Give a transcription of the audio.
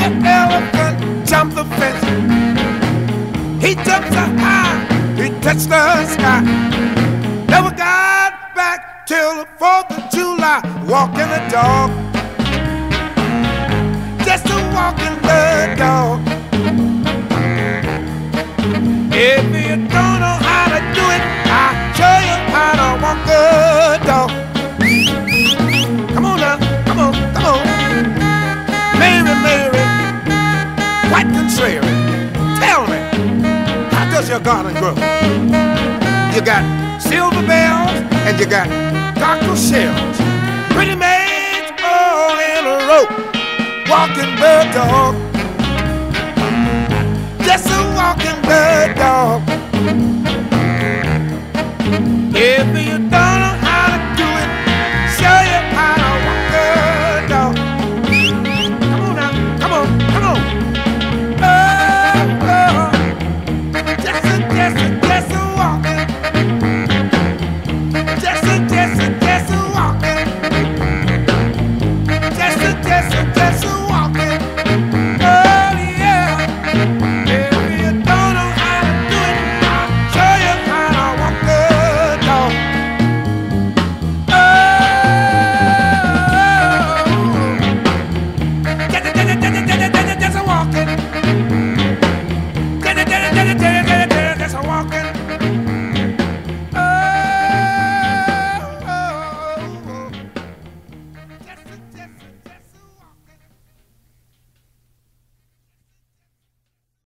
That elephant jumped the fence. He jumped so high, he touched the sky. Never got back till the 4th of July. Walking the dog, just a walking the dog. If you don't know how to do it, I'll show you how to walk the dog. Come on now, come on, come on. Mary, Mary, quite contrary. Tell me, how does your garden grow? You got silver bells and you got cockle shells. Pretty maids all in a row, walking the dog. Just a walking the dog. If you